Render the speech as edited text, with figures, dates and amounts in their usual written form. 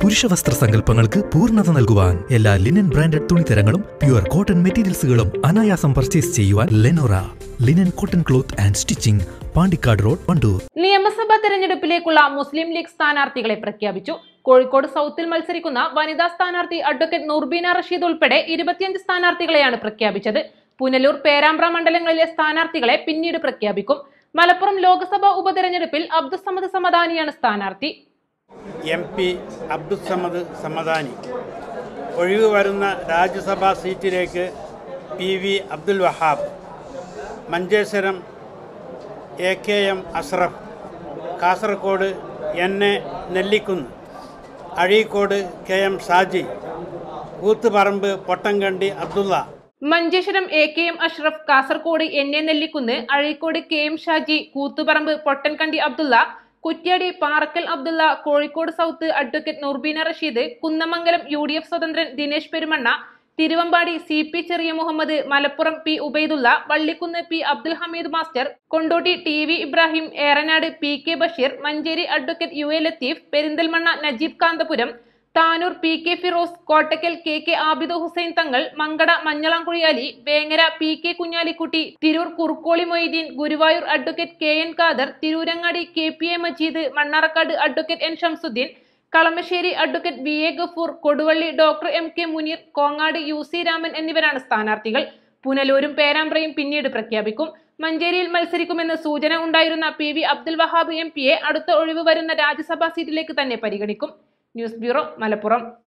പുരുഷ വസ്ത്ര സങ്കല്പങ്ങൾക്ക് പൂർണ്ണത നൽകുവാൻ എല്ലാ ലിനൻ ബ്രാൻഡഡ് തുണിത്തരങ്ങളും പ്യുവർ കോട്ടൺ മെറ്റീരിയൽസുകളും അനായാസം പർച്ചേസ് ചെയ്യുവാൻ Lenora linen cotton cloth and stitching, Pandikkad road, Wandoor. നിയമസഭാ തെരഞ്ഞെടുപ്പിലേക്കുള്ള മുസ്ലിം ലീഗ് സ്ഥാനാർത്ഥികളെ പ്രഖ്യാപിച്ചു. കോഴിക്കോട് സൗത്തിൽ മത്സരിക്കുന്ന വനിതാ സ്ഥാനാർത്ഥി അഡ്വക്കേറ്റ് നൂർബീന റഷീദ് ഉൾപ്പെടെ 25 സ്ഥാനാർത്ഥികളെയാണ് പ്രഖ്യാപിച്ചത്. പുനലൂർ, പേരാമ്പ്ര മണ്ഡലങ്ങളിലെ സ്ഥാനാർത്ഥികളെ പിന്നീട് പ്രഖ്യാപിക്കും. മലപ്പുറം ലോക്സഭാ ഉപതെരഞ്ഞെടുപ്പിൽ അബ്ദുസ്സമദ് സമദാനിയാണ് സ്ഥാനാർത്ഥി. MP അബ്ദുസ്സമദ് സമദാനി ഒഴിവ് വരുന്ന രാജ്യസഭാ സീറ്റിലേക്ക് PV Abdul Wahab, Manjeshwaram AKM Ashraf, Kasaragod NA Nellikkunnu, Azhikode KM Shaji, Koothuparamba Pottankandy Abdulla. Manjeshwaram AKM Ashraf, Kasaragod NA Nellikkunnu, Azhikode KM Shaji, Koothuparamba Pottankandy Abdulla, Kuttiady Parakkal Abdulla, Kozhikode south advocate Noorbina Rasheed, Kunnamangalam UDF സ്വതന്ത്രൻ Dinesh Perumanna, Thiruvambady CP Cheriya Muhammad, Malappuram P Ubaidulla, Vallikkunnu P Abdul Hameed master, Kondotty TV Ibrahim, Eranad PK Basheer, Manjeri advocate UA Latheef, Perinthalmanna Najeeb Kanthapuram, Tanur PK Firoz, Kottakkal KK Abid Hussain Thangal, Mankada Manjalamkuzhi Ali, Vengara PK Kunhalikutty, Tirur Kurukkoli Moideen, Guruvayur advocate KN Khader, Tirurangadi KPA Majeed, Mannarkkad advocate N Shamsuddin, Kalamassery advocate VA Gafoor, Koduvally doctor MK Muneer, Kongad UC Raman എന്നിവരാണ് സ്ഥാനാർത്ഥികൾ. പുനലൂരും പേരാമ്പ്രയും പിന്നീട് പ്രഖ്യാപിക്കും. മഞ്ചേരിയിൽ മത്സരിക്കുമെന്ന് സൂചന ഉണ്ടായിരുന്ന PV Abdul Wahab MP അടുത്ത ഒഴിവ് വരുന്ന രാജ്യസഭാ സീറ്റിലേക്ക് തന്നെ പരിഗണിക്കും. News bureau, Malappuram.